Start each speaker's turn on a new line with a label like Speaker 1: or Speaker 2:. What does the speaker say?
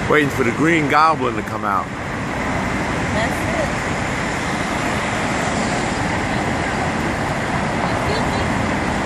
Speaker 1: Waiting for the Green Goblin to come out.